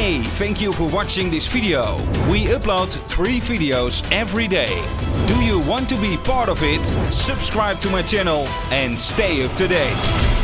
Hey, thank you for watching this video. We upload 3 videos every day. Do you want to be part of it? Subscribe to my channel and stay up to date.